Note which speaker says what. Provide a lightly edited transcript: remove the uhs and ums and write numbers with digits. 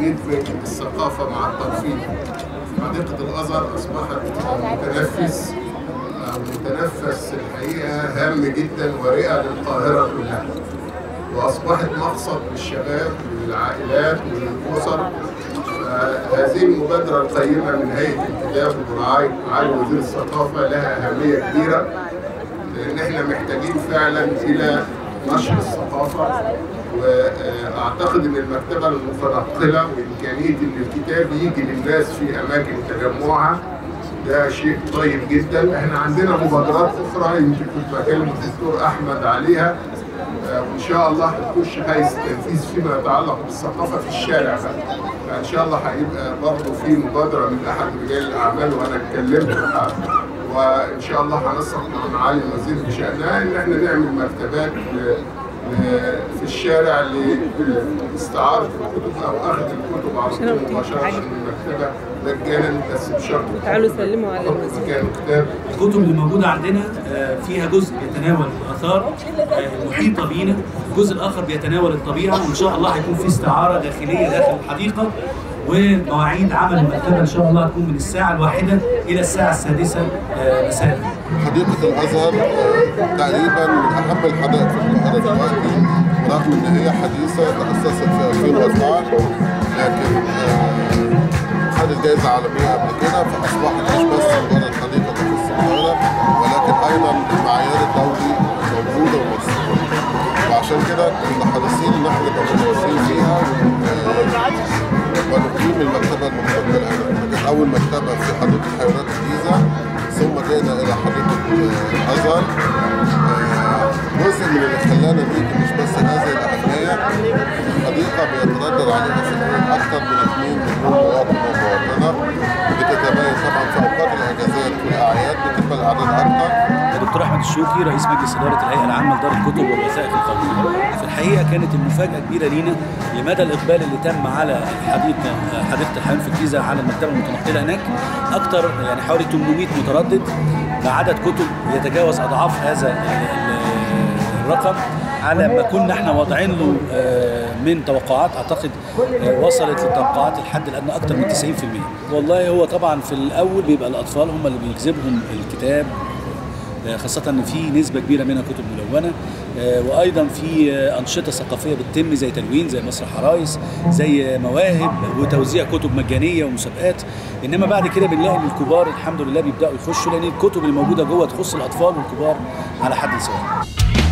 Speaker 1: يدمج الثقافة مع الترفيه. حديقة الأزهر أصبحت متنفس الحقيقة هام جدا ورئة للقاهرة كلها، وأصبحت مقصد للشباب وللعائلات وللأسر. هذه المبادرة القيمة من هيئة الكتاب وبرعاية معالي وزير الثقافة لها أهمية كبيرة، لأن احنا محتاجين فعلا إلى نشر الثقافة. وأعتقد إن المكتبة المتنقلة وإمكانية إن الكتاب يجي للناس في أماكن تجمعها ده شيء طيب جدا. احنا عندنا مبادرات أخرى يمكن كنت بكلم الدكتور أحمد عليها، وإن شاء الله هتخش حيز التنفيذ فيما يتعلق بالثقافة في الشارع. فإن شاء الله هيبقى برضه في مبادرة من أحد رجال الأعمال وأنا اتكلمت معاه، وإن شاء الله هنسق مع معالي الوزير بشأنها إن احنا نعمل مكتبات في الشارع لاستعارة الكتب أو أخذ الكتب على طول مباشرة من المكتبة مجانا، بس بشرط
Speaker 2: تعالوا سلموا على
Speaker 1: كانوا كتاب.
Speaker 3: الكتب اللي موجودة عندنا فيها جزء بيتناول الآثار المحيطة بينا، الجزء الآخر بيتناول الطبيعة، وإن شاء الله هيكون في استعارة داخلية داخل الحديقة. ومواعيد عمل المكتبة إن شاء الله هتكون من الساعة 1 إلى الساعة 6 مساء.
Speaker 4: حديقة الأزهر تقريبا من أهم الحدائق في القاهرة دلوقتي، رغم إن هي حديثة تأسست في 2004، لكن خدت جائزة عالمية قبل كده، فأصبحت مش بس مجرد حديقة تخص القاهرة، ولكن أيضا المعيار الدولي موجودة وموجودة. وعشان كده كنا حريصين إن احنا نبقى متميزين فيها ونقيم المكتبة المتنقلة هنا. كانت أول مكتبة في حديقة حيوانات الجيزة، ثم جئنا إلى حديقة الأزهر. جزء من اللي خلانا نيجي مش بس هذه الأهمية، الحديقة بيتردد عليها في اليوم أكثر من 2 مليون مواطن ومواطنة، بتتباين طبعا في أوقات الأجازات والأعياد بتبقى الأعداد أكثر.
Speaker 3: الدكتور أحمد الشوكي رئيس مجلس إدارة الهيئة العامة لدار الكتب والوثائق القومية. في الحقيقة كانت المفاجأة كبيرة لينا لمدى الإقبال اللي تم على حديقة الحيوان في الجيزة على المكتبة المتنقلة هناك. أكثر يعني حوالي 800 متردد بعدد كتب يتجاوز أضعاف هذا الرقم على ما كنا احنا واضعين له من توقعات. اعتقد وصلت للتوقعات الحد الادنى اكثر من 90%. والله هو طبعا في الاول بيبقى الاطفال هم اللي بيجذبهم الكتاب، خاصة ان في نسبة كبيرة منها كتب ملونة، وايضا في انشطة ثقافية بتتم زي تلوين، زي مسرح عرايس، زي مواهب وتوزيع كتب مجانية ومسابقات. انما بعد كده بنلاقي ان الكبار الحمد لله بيبدأوا يخشوا، لان الكتب اللي موجودة جوه تخص الاطفال والكبار على حد سواء.